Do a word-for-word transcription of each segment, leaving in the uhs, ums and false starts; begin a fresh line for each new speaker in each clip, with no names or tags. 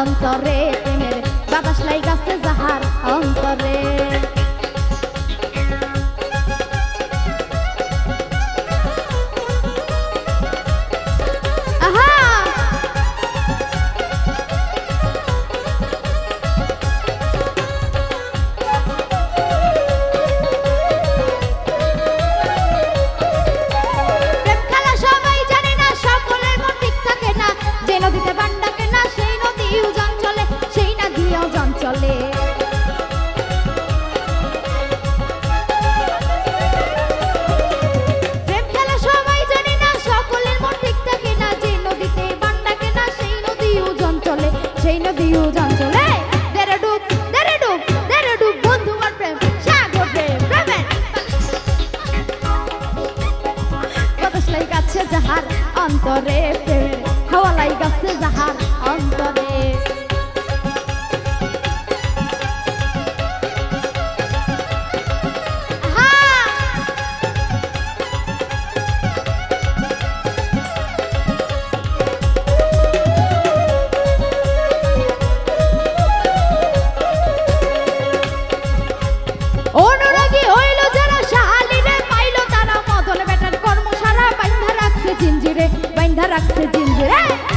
অন্তরে প্রেমের বাতাস লাইগাছে যাহার অন্তরে যাহার অন্তরে প্রেমের হাওয়া লাইগাছে যাহার অন্তরে অনুরাগী হইল যারা শাহালিরে পাইল তারা মদন বেটার কর্মশালা বাইন্ধা রাখছে জিঞ্জিরে বাইন্ধা রাখছে জিঞ্জিরে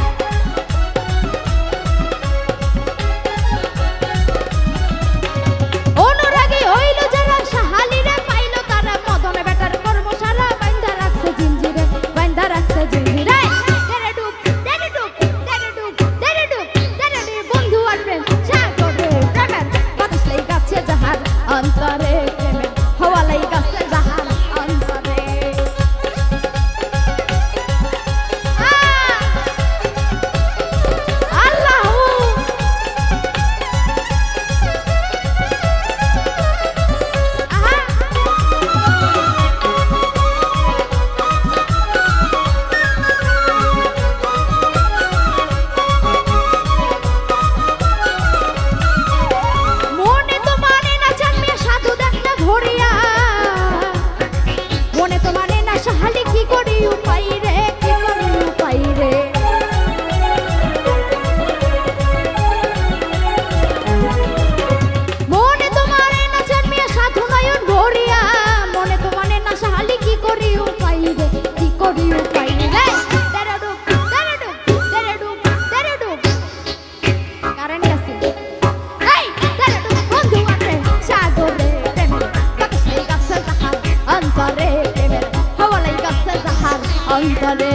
অনুরাগী হইল যারা শাহালিরে পাইল তারা মদন বেটার কর্মশালা বাইন্ধা রাখছে জিঞ্জিরে বাইন্ধা রাখছে জিঞ্জিরে তেরে ডুব তেরে ডুব তেরে ডুব তেরে ডুব তেরে ডুব বন্ধু আর প্রেম সাগরে প্রেমের বাতাস লাইগাছে যাহার অন্তরে প্রেমের হাওয়া লাইগাছে যাহার অন্তরে অন্তরে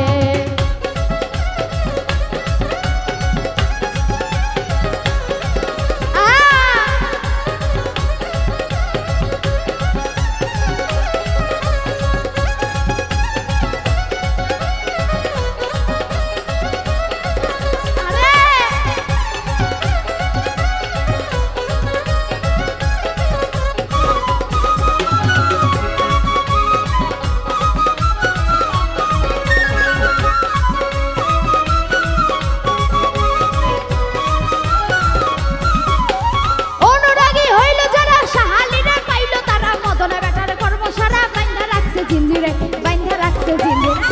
জিঞ্জিরে বাইন্ধা রাখছে জিঞ্জিরে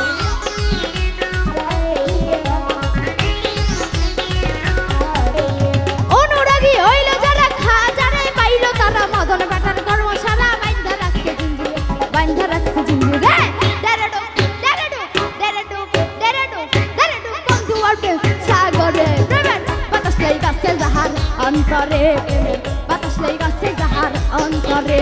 অনুরাগী হইল যারা খাজারে পাইল তারা মদন বেটার কর্মশালা বাইন্ধা রাখছে জিঞ্জিরে বাইন্ধা রাখছে জিঞ্জিরে তেরে ডুব তেরে ডুব তেরে ডুব তেরে ডুব তেরে ডুব বন্ধু আর প্রেম সাগরে প্রেমের বাতাস লাইগাছে যাহার অন্তরে প্রেমের বাতাস লাইগাছে যাহার অন্তরে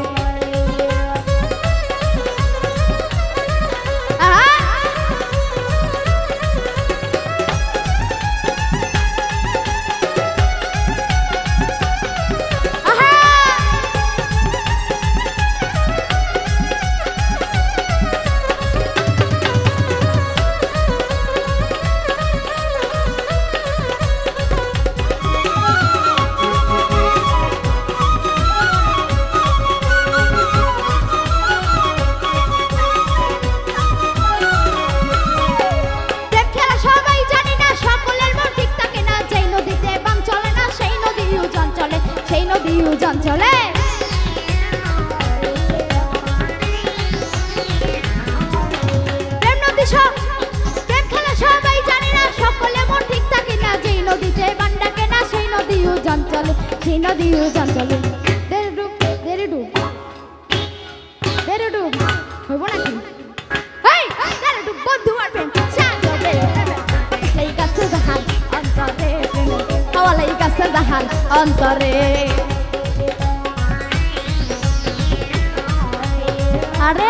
চঞ্চলে প্রেম নদী প্রেম খেলা সবাই জানে না সকলে মন ঠিক থাকে না যেই নদীতে বান্ডাকে না এই নদী উজান চলে দেরে ডুব দেরে ডুব দেরে ডুব হইব নাকি এই দেরে ডুব বন্ধু আর প্রেম সাগরে এই গাছে জাহাজ অন্তরে হাওয়ালাই গাছে জাহাজ অন্তরে আরে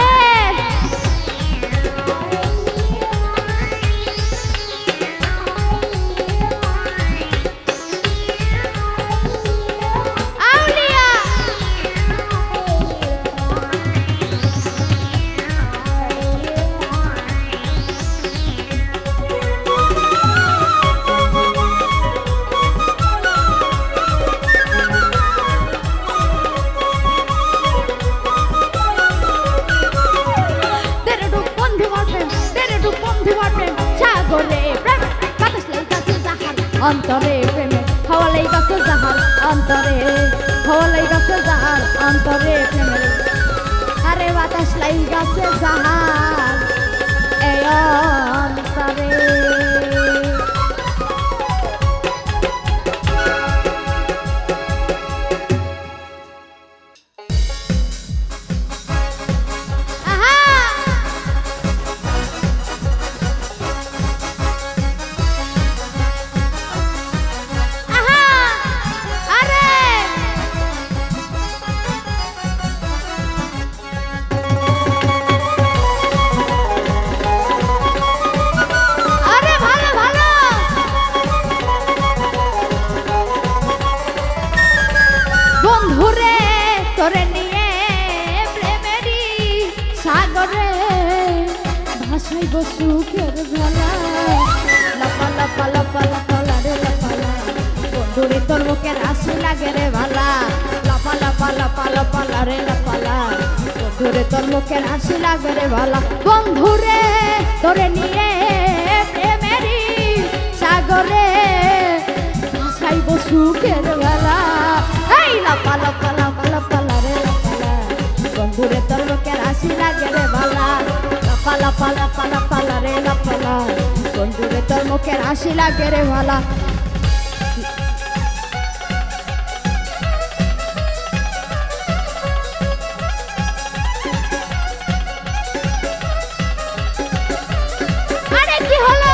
অন্তরে প্রেমে হাওয়ালাই গাছে জাহাজ অন্তরে হাওয়ালাই গাছে জাহাজ অন্তরে প্রেমে আরে বাতাস লাই গাছে জাহাজ এই অন্তরে তোরে নিয়ে প্রেমেরই সাগরে ভাসাইব সুখের ভেলা লাপা লাপা লাপা লাপা রে লাপালা বন্ধুরে তোর মুখের হাসি লাগে রে ভালা লাপা লাপা লাপা লাপা রে লাপালা বন্ধুরে তোর মুখের হাসি লাগে রে ভালা বন্ধুরে তোরে নিয়ে প্রেমেরই সাগরে ভাসাইব সুখের ভেলা এই লাপা লাপা লাপা লাপা বন্ধুরে তোর মুখের হাসি লাগে রে ভালা লাপা লাপা লাপা লাপা রে লাপালা বন্ধুরে তোর মুখের হাসি লাগে রে ভালা আরে কি হলো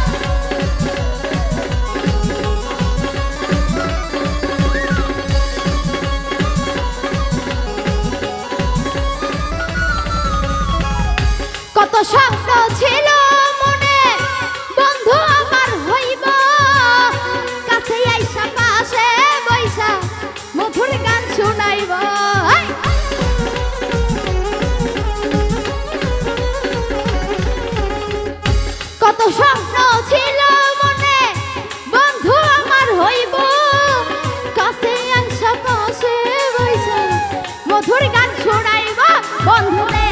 কত স্বপ্ন ছিল মনে বন্ধু আমার হইব কাছে আইসা পাশে বইসা মধুর গান শুনাইব কত স্বপ্ন ছিল মনে বন্ধু আমার হইব কাছে আইসা পাশে বইসা মধুর গান শুনাইব বন্ধুরে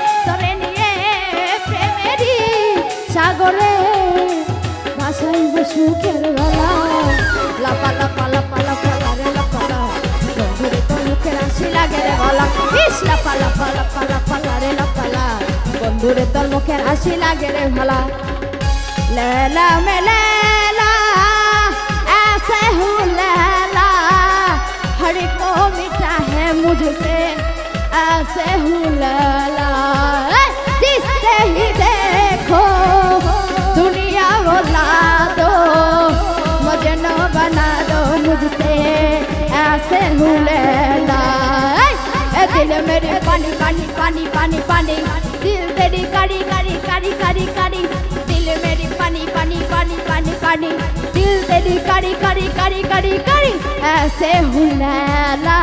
সাগরে ভাসাইব সুখের গলা লাপা লাপা লাপা লাপা রে লাপালা বন্ধুরে তোর মুখের হাসি লাগে রে ভালা ইস লাপা লাপা লাপা লাপা রে লাপালা বন্ধুরে তোর মুখের হাসি লাগে রে ভালা লেলা মেলেলা ऐसे हूँ लैला हर एक को मिटा है मुझसे ऐसे हूँ लैला जिससे ही देखो दुनिया बुला दो मुझे न बना दो मुझसे ऐसे हूँ लैला दिल मेरे पानी पानी पानी पानी पानी दिल तेरी कड़ी कड़ी कड़ी कड़ी कड़ी दिल मेरी पानी पानी पानी पानी पानी दिल तेरी कड़ी कड़ी कड़ी कड़ी कड़ी ऐसे हूँ लैला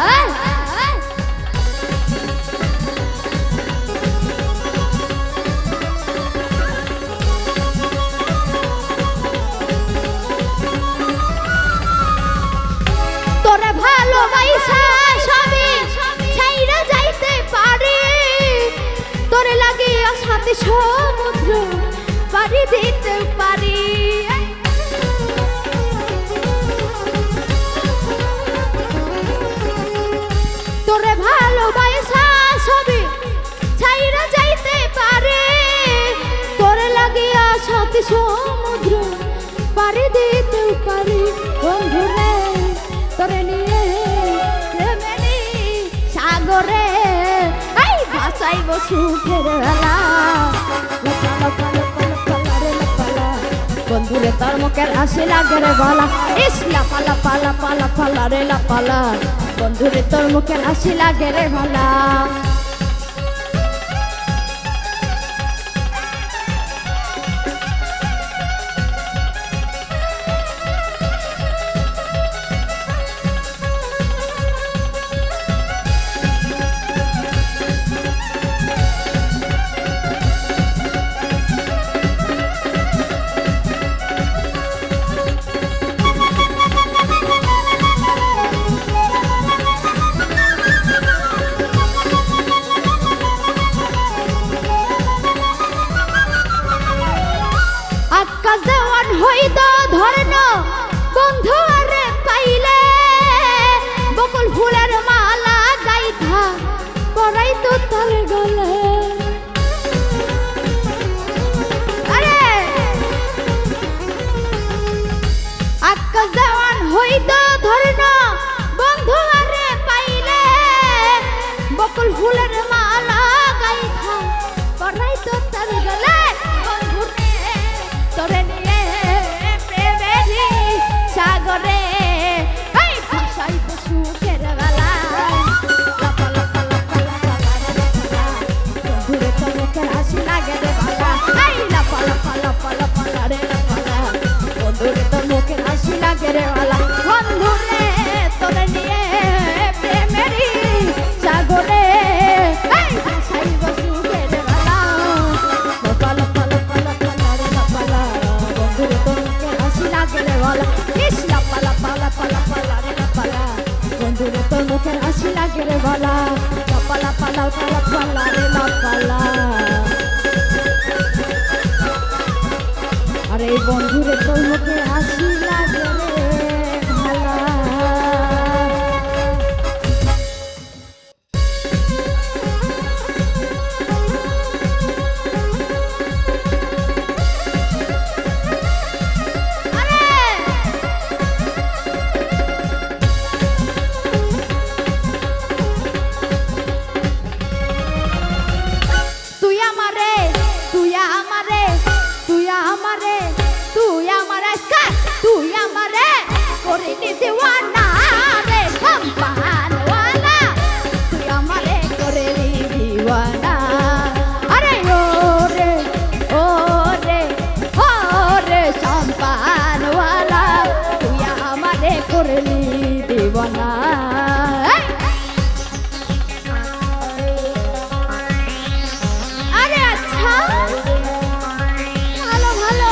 তোরে ভালোবাসা সবই ছাইরা যাইতে পারি তোরে লাগে আসাতে সমুদ্র পাড়ি দিতে পারি তোরে ভালোবাসা সবই ছাইরা যাইতে পারি তোরে লাগে আসাতে সমুদ্র পাড়ি দিতে পারি বন্ধুরে তোরে নিয়ে ভাসাইব সুখের বেলা বন্ধুরে তোর মুখের হাসি লাগে রে বলা ইসলা পালা পালা পালা পালা রে লা পালা বন্ধুরে তোর মুখের হাসি লাগে রে বলা আকাশ দেওয়ান হইত ধর্ণ বন্ধু আরে পাইলে বকুল ফুলের মালা গাইথা পরাই তো তার গলে আরে আকাশ দেওয়ান হইত ধর্ণ বন্ধু আরে পাইলে বকুল ফুলের মালা গাইথা পরাই তো তার গলে তোরে নিয়ে প্রেমেরই সাগরে এই ভাসাইব সুখের বেলা লাপা লাপা লাপা লাপা বন্ধুরে তোর মুখের হাসি লাগে রে বালা এই লাপা লাপা লাপা লাপা রে লাপা বন্ধুরে তোর মুখের হাসি লাগে রে বালা বন্ধুরে তোরে নিয়ে প্রেমেরই সাগরে এই ভাসাইব সুখের বেলা লাপা লাপা লাপা লাপা ইসলা পালা পালা পালা পালা রে পালা বন্ধুরে তোর মুখের হাসি লাগে রে বালা পালা পালা পালা পালা রে পালা আরে বন্ধুরে তোর মুখের হাসি লাগে রে ভালা তুই আমারে করে নিতে ওয়ানা রে সম্পান ওয়ালা তুই আমারে করে দিওয়ানা আরে ও রে ও রে ও রে সম্পান ওয়ালা তুই আমারে করে দিওয়ানা আরে আচ্ছা ভালো ভালো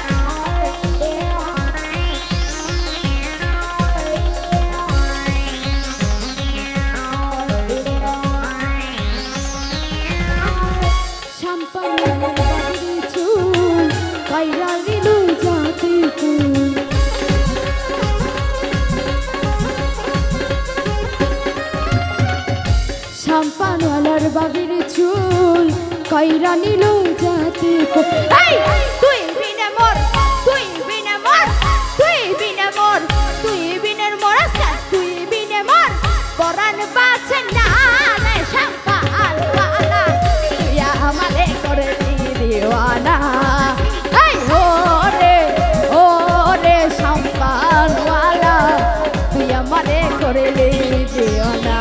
শাম্পানওয়ালার বাগির চুল কইরা নিল জাতি এই তুই বিনে মোর তুই বিনে মোর তুই বিনে মোর তুই বিনের মোর তুই বিনে মোর পরাণ বাঁচে না রে শাম্পানওয়ালা তুই আমারে করে দিওয়ানা এই ও রে ও রে শাম্পানওয়ালা তুই আমারে করে দিওয়ানা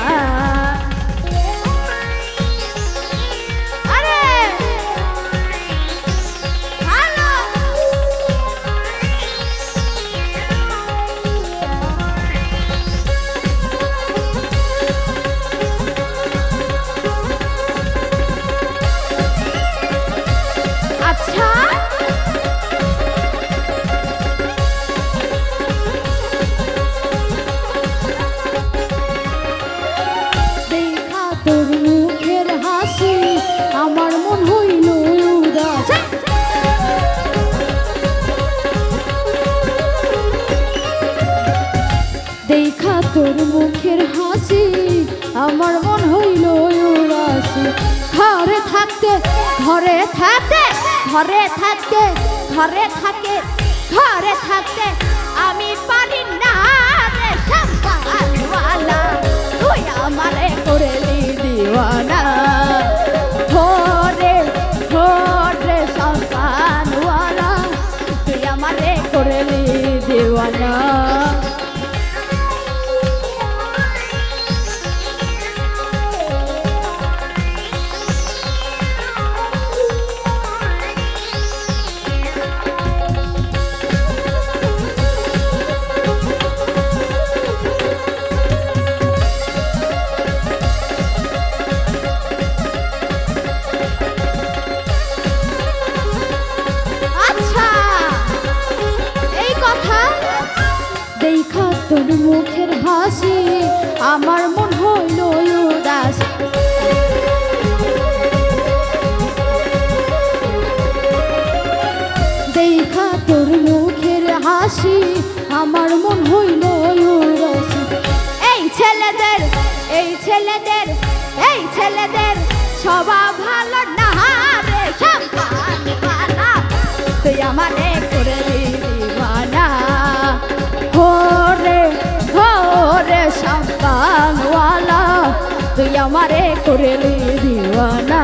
আমার মন হইল উদাস দেখা তোর মুখের হাসি আমার মন হইল উদাস ঘরে থাকতে ঘরে থাকতে ঘরে থাকতে ঘরে থাকে ঘরে থাকতে আমি পারি না রে শাম্পানওয়ালা তুই আমারে করে দিওয়ানা দেখা তোর মুখের হাসি আমার মন হইল উদাস। দেখা তোর মুখের হাসি আমার মন হইল উদাস। এই ছেলেদের এই ছেলেদের এই ছেলেদের স্বভাব ভালো না রে সম্পানওয়ালা, তুই আমারে করে দিওয়ানা। হোরে হোরে সম্পানওয়ালা, তুই আমারে করে দিওয়ানা।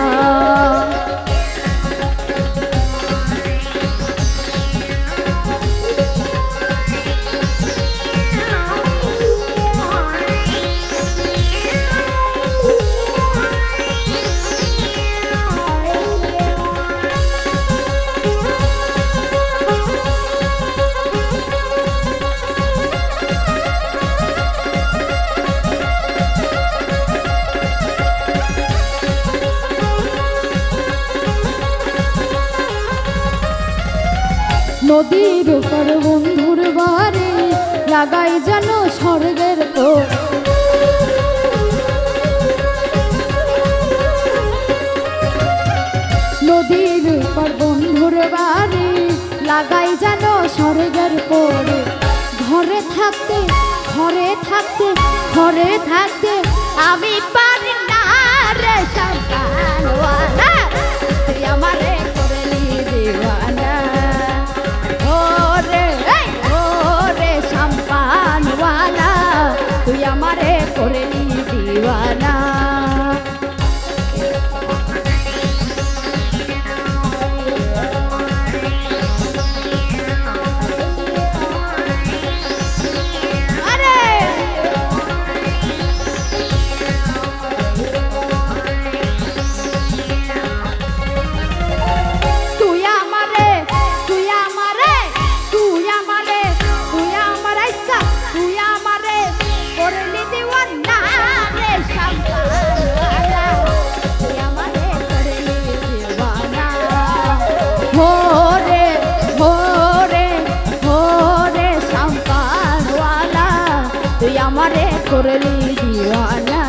নদীর উপর বন্ধুর বাড়ি লাগাই যেন স্বর্গের কোণ। নদীর উপর বন্ধুর বাড়ি লাগাই যেন স্বর্গের কোণ। ঘরে থাকতে ঘরে থাকতে ঘরে থাকতে আমি পারি না রে সম্পানওয়ালা, তুই আমারে করে দিওয়ানা। তুই আমারে করে দিওয়ানা। তুই আমারে তুই আমারে তুই আমারে তুই আমার আইসা তুই আমারে করে দিওয়ানা রে সম্পানওয়ালা, তুই আমারে করে দিওয়ানা। হোরে হোরে হোরে সম্পানওয়ালা, তুই আমারে করে দিওয়ানা।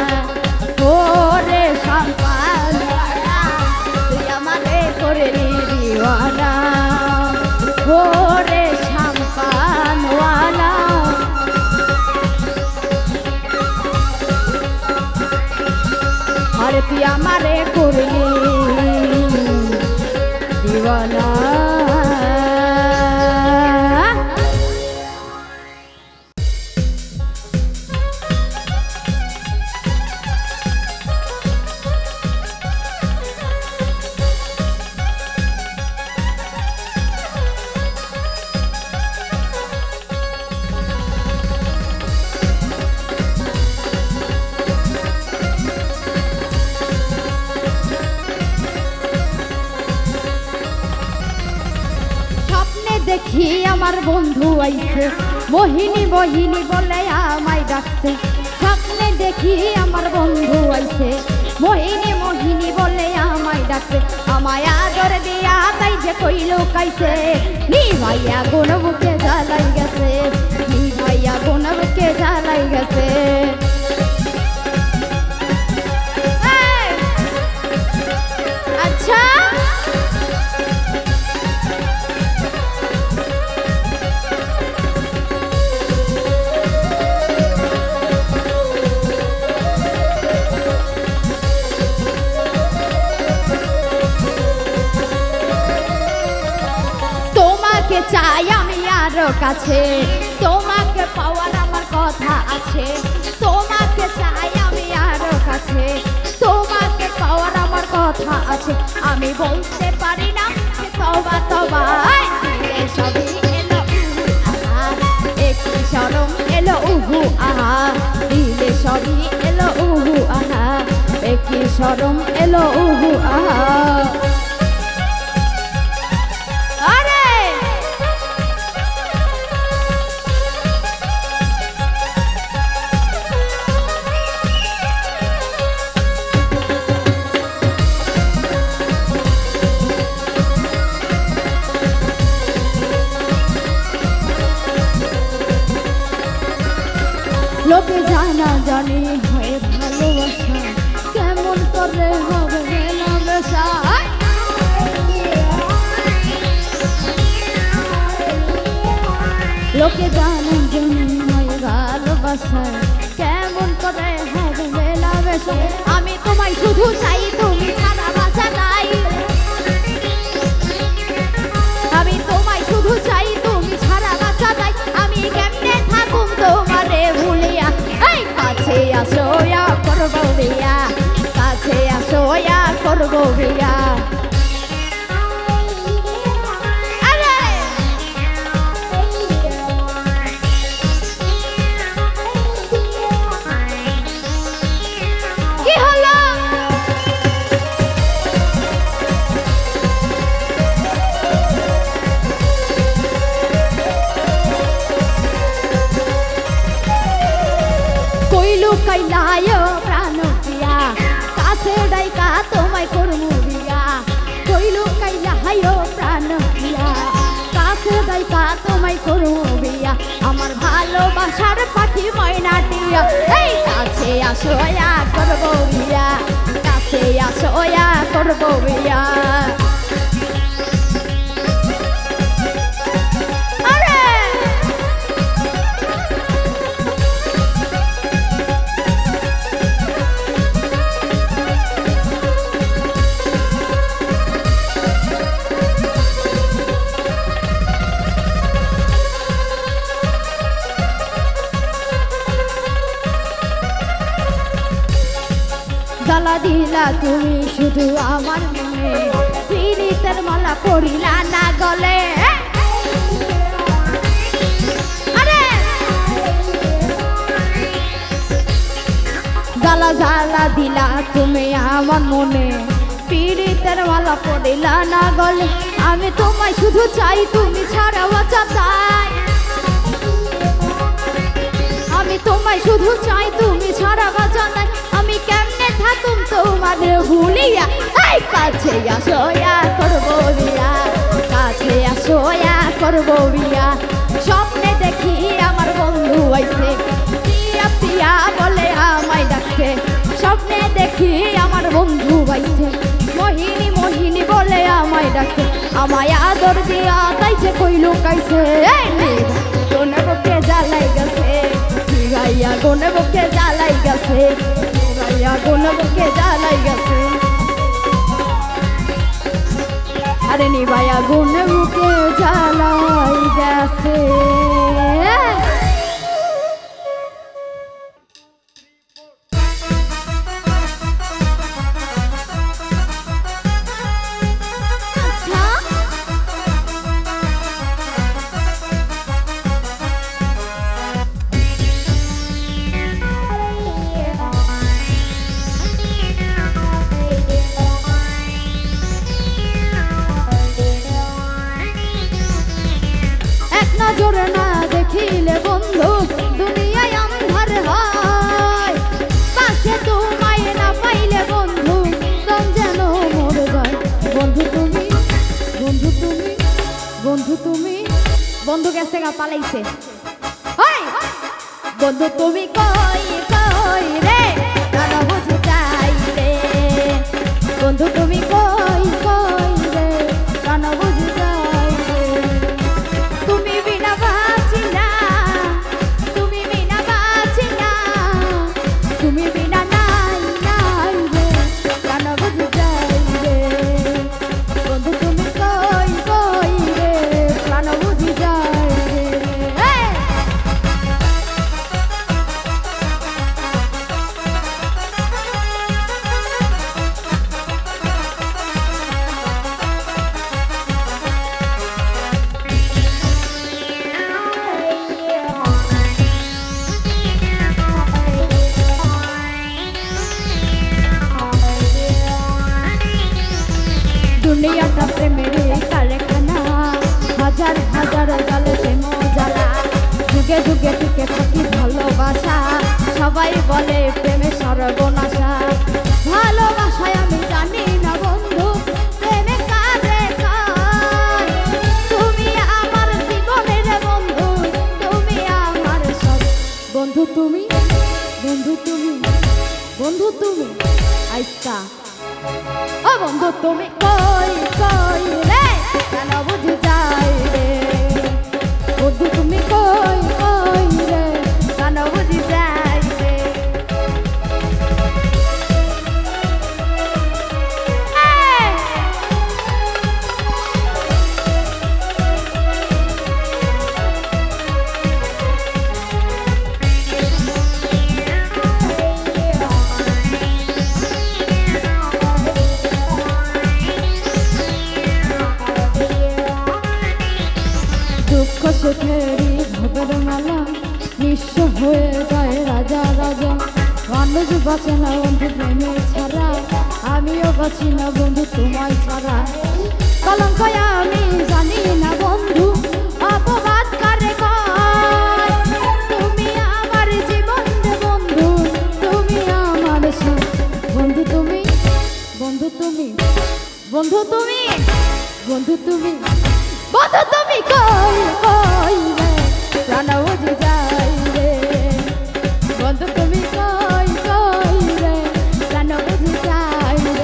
হোরে সম্পানওয়ালা, তুই আমারে করে দিওয়ানা। হোরে সম্পানওয়ালা, আরে তুই আমারে করলি দিওয়ানা। দেখি আমার বন্ধু আইছে, মোহিনী মোহিনী বলে আমায় ডাকছে। স্বপ্নে দেখি আমার বন্ধু আইছে, মোহিনী মোহিনী বলে আমায় ডাকছে। আমায় আদর দিয়া তাই যে কইল কাইছে, নি ভাইয়া কোন বুকে জ্বালাই গেছে, নি ভাইয়া কোন বুকে জ্বালাই গেছে। আচ্ছা চাই আমি আরো কাছে, তোমাকে পাওয়ার আমার কথা আছে। তোমাকে চাই আমি আরো কাছে, তোমাকে পাওয়ার আমার কথা আছে। আমি বলতে পারি না তবা তবা, দিলে সবই এলো উহু আহা, একই শরম এলো উহু আহা, দিলে সবই এলো উহু আহা, একই শরম এলো উহু আহা। লোকে জানা জানি হয় ভালোবাসা কেমন করে হবে মেলামেশা লোকে জানা জানি হয় ভালোবাসা কেমন করে হবে মেলামেশা আমি তোমায় শুধু চাই তুমি ছাড়া বাঁচা নাই আমি তোমায় শুধু চাই তুমি ছাড়া বাঁচা নাই আমি কেমনে থাকুম তোমারে ভুলিয়া এই কাছে আসো ইয়া করবো বিয়া কাছে আসো ইয়া করবো বিয়া কইলায়ো প্রাণ প্রিয়া কাছে ডাইকা তোমায় করমু বিয়া কইলু কইলায়ো প্রাণ প্রিয়া কাছে ডাইকা তোমায় করমু বিয়া আমার ভালোবাসার পাখি ময়নাটিয়া এই কাছে আসো ইয়া করবো বিয়া কাছে আসো ইয়া করবো বিয়া জ্বালা দিলা তুমি শুধু আমার মনে পীড়িতের মালা পড়িলা না গলে জ্বালা জ্বালা দিলা তুমি আমার মনে পীড়িতের মালা পড়িলা না গলে আমি তোমায় শুধু চাই তুমি ছাড়া বাঁচা চাই আমি তোমায় শুধু চাই তুমি ছাড়া বাঁচা নাই আমি কেমনে থাকুম তোমারে ভুলিয়া এই কাছে আসো ইয়া করবো বিয়া কাছে আসো ইয়া করবো বিয়া স্বপ্নে দেখি আমার বন্ধু আইছে প্রিয়া প্রিয়া বলে আমায় ডাকছে স্বপ্নে দেখি আমার বন্ধু আইছে মোহিনী মোহিনী বলে আমায় ডাকছে আমায় আদর দিয়া তাইছে কই লুকাইছে কোন বুকে জ্বালাই গেছে ভাইয়া কোন বুকে জ্বালাই গেছে ভাইয়া কোন বুকে জ্বালাই গেছে আরে নি ভাইয়া কোন বুকে জ্বালাই গেছে জোরে না দেখিলে বন্ধু দুনিয়ায় আন্ধার হয় পাশে তোমায় না পাইলে বন্ধু দম যেন মরে যায় বন্ধু তুমি বন্ধু তুমি বন্ধু তুমি বন্ধু গেছে গা পালাইছে বন্ধু তুমি কই কই রে তারা বুঝে চাই রে বন্ধু তুমি কই কই রে তারা বুঝে চাই রে তুমি বিনা বাঁচি না তুমি বিনা বাঁচি না তুমি বিনা নাই নাই রে তারা বুঝে চাই রে বন্ধু তুমি কই কই রে তারা বুঝে চাই রে দুনিয়াটা প্রেমের কারখানা হাজার হাজার জালে প্রেম জ্বালা যুগে যুগে টিকে থাকি ভালোবাসা সবাই বলে প্রেমে সর্বনাশা ভালোবাসায় আমি জানি না বন্ধু প্রেমে কারে খায় তুমি আমার জীবনের বন্ধু তুমি আমার সব বন্ধু তুমি বন্ধু তুমি বন্ধু তুমি আইসা ও বন্ধু তুমি কই কই রে কেন বুঝি যাই রে বন্ধু তুমি কই কই রে কেন বুঝি যাই রে দুঃখ সুখেরই ভবের মালা নিঃস্ব হয়ে যায় রাজা রাজা মানুষ বাঁচে না বন্ধু প্রেমে ছাড়া আমিও বাঁচি না বন্ধু তোমায় ছাড়া কলঙ্ক আমি জানি না বন্ধু অপবাদ কারে কয় তুমি আমার জীবন বন্ধু তুমি আমার সব বন্ধু তুমি বন্ধু তুমি বন্ধু তুমি বন্ধু তুমি বন্ধু তুমি কই কই রে প্রাণ বুঝে যাই রে বন্ধু তুমি কই কই রে প্রাণ বুঝে যাই রে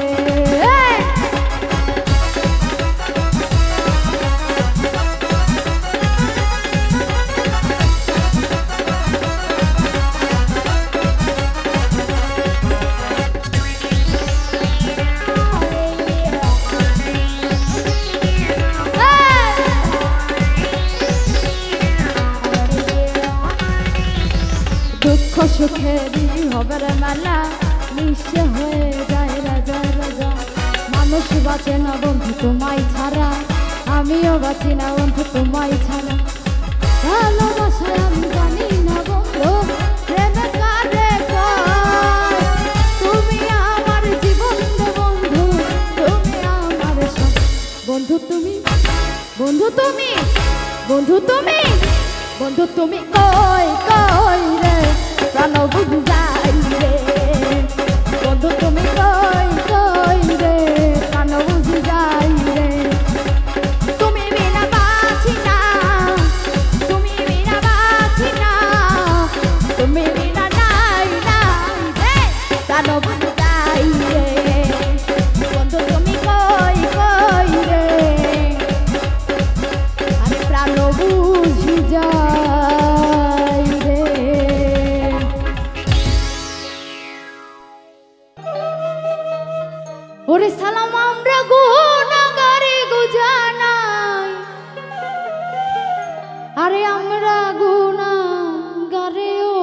দুঃখ সুখেরই হবের মেলা নিঃস্ব হয়ে যায় রাজা রাজা মানুষ বাঁচে না বন্ধু তোমায় ছাড়া আমিও বাঁচি না বন্ধু তোমায় ছাড়া ভালোবাসায় আমি জানি না বন্ধু প্রেমে কারে কয় তুমি আমার জীবন বন্ধু তুমি আমার সব বন্ধু তুমি বন্ধু তুমি বন্ধু তুমি বন্ধু তুমি কই কই রে প্রাণ বুঝি যাই রে বন্ধু তুমি কই কই রে প্রাণ বুঝি যাই রে তুমি বিনা বাঁচি না তুমি বিনা বাঁচি না তুমি বিনা নাই নাই রে প্রাণ বুঝি যাই রে বন্ধু তুমি কই কই রে আরে প্রাণ বুঝি যাই রে ওরে সালাম আমরা গুনাহগারে গুজানাই আরে আমরা গুনাহগারে ও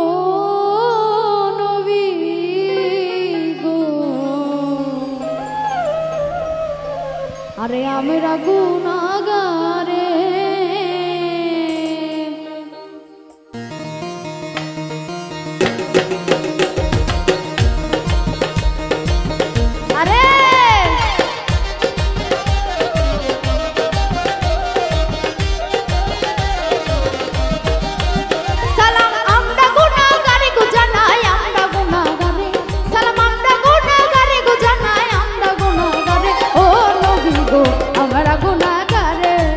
নবী গো আরে আমরা গুনাহগারে আরে সালাম আমরা গুনাহগারে গুজানাই আমরা গুনাহগারে সালাম আমরা গুনাহগারে গুজানাই আমরা গুনাহগারে ও নবী গো আমরা গুনাহগারে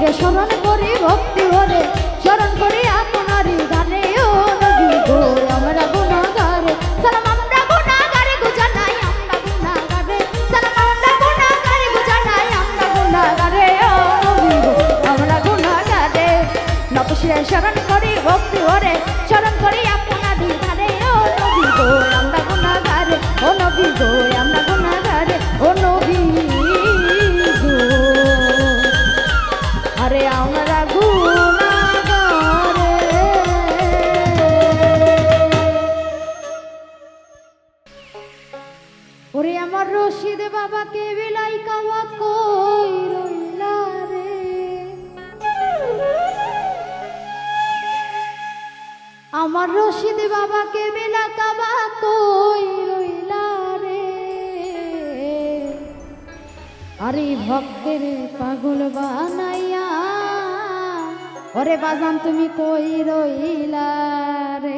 নবীরে স্মরণ করি ভক্তি ভরে স্মরণ করি আপনারই গানে ও নবী গো আমরা গুনাহগারে সালাম আমরা গুনাহগারে গো জানাই আমরা গুনাহগারে সালাম আমরা গুনাহগারে গো জানাই আমরা গুনাহগারে ও নবী গো আমরা গুনাহগারে নবীরে স্মরণ করি ভক্তি ভরে স্মরণ করি আপনারই গানে ও নবী গো আমরা গুনাহগারে ও নবী গো আমরা গুনাহগারে ও নবী গো আরে আমরা গুনাহগারে। ওরে আমার রশিদ বাবাকে বিলাই কাওয়া কই রইলা রে আমার রশিদ বাবাকে বিলা কাওয়া কই রইলা রে আরে ভক্তের পাগল বানাইয়া ওরে বাজান তুমি কই রইলা রে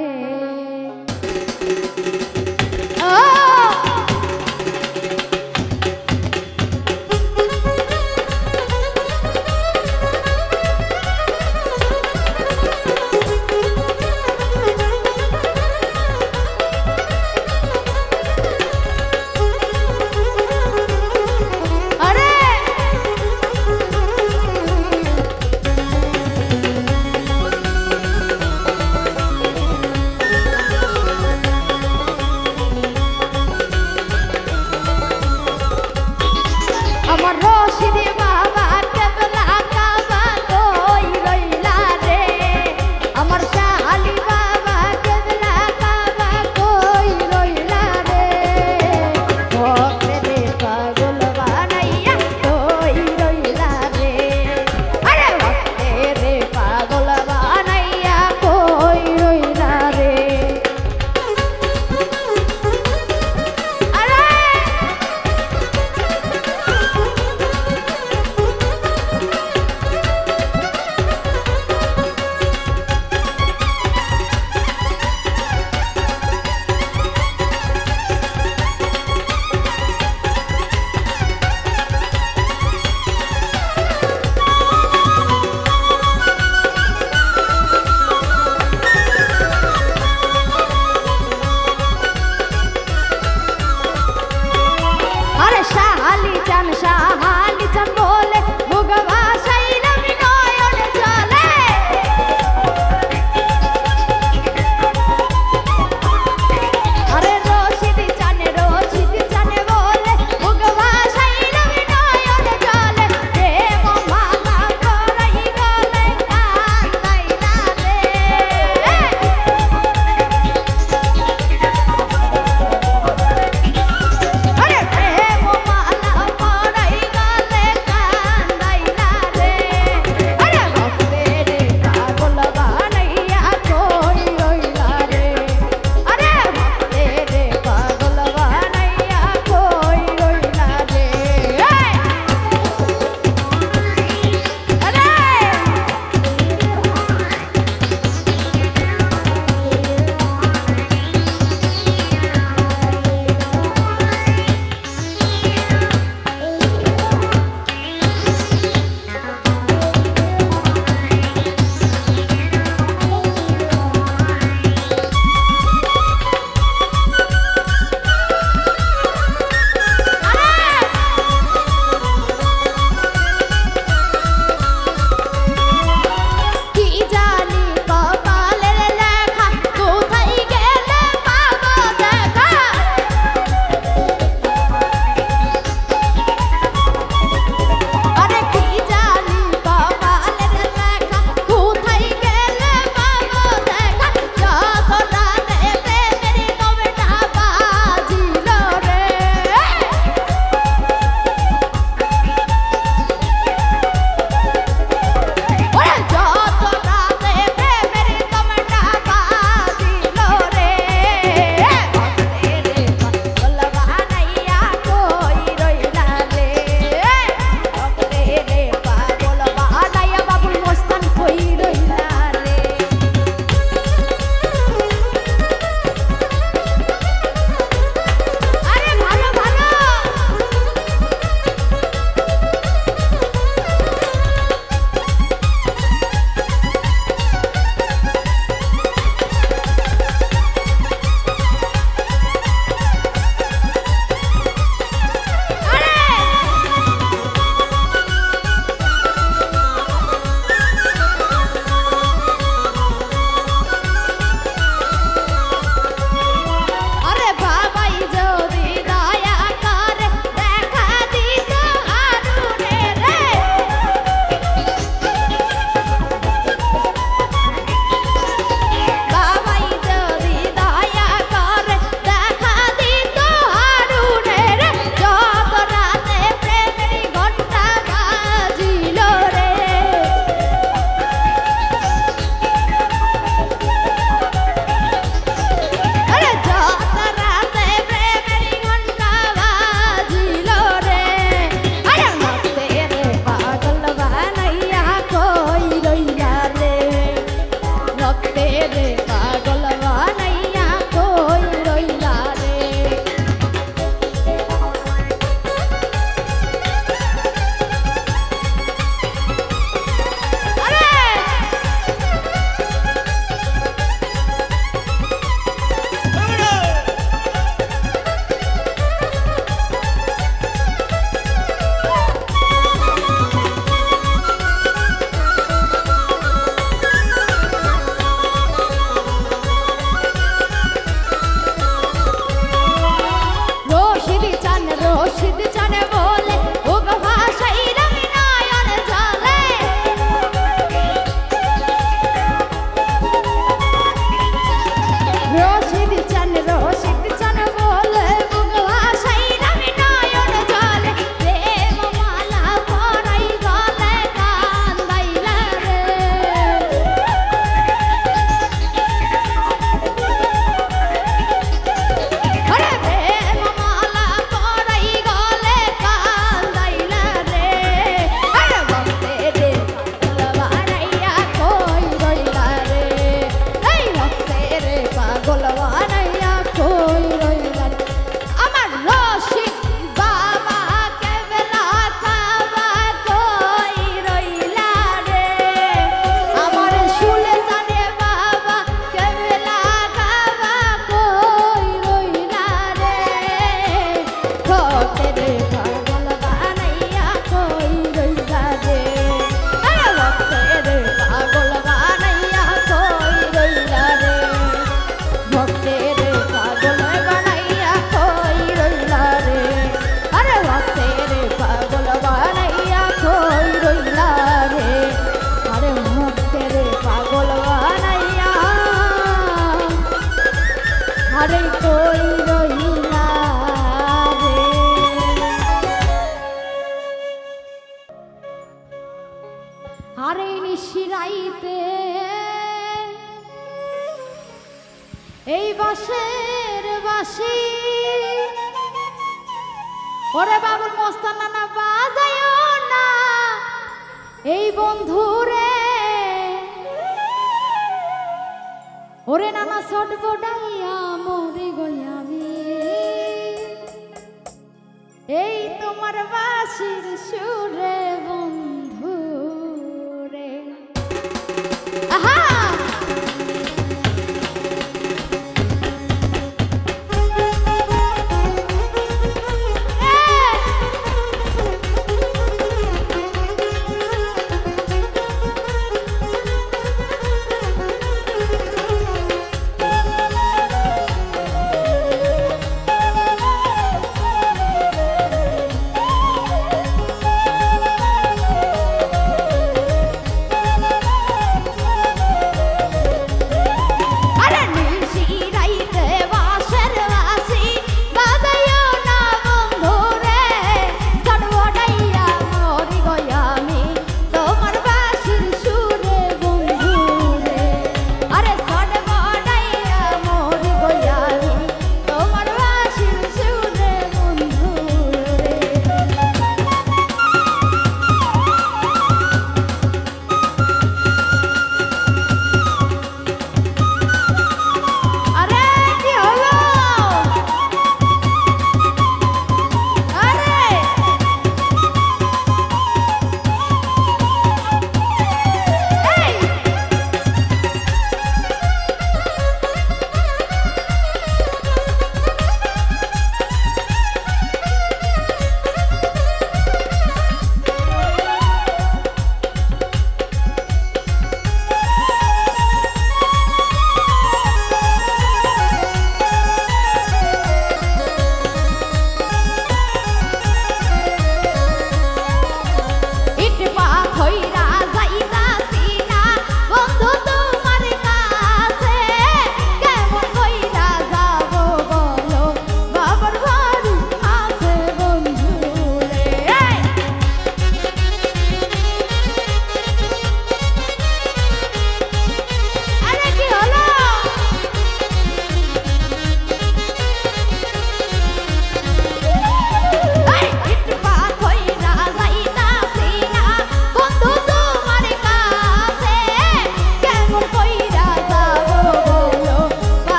রই রইলা রে। আরে নিশিরাইতে এই বাঁশের বাঁশি ওরে বাবুল মস্তানা না বাজায়ও না এই বন্ধুরে ওরে নানা ছোট বড়াইয়া মরে গয়ামি এই তোমার বাঁশির সুরে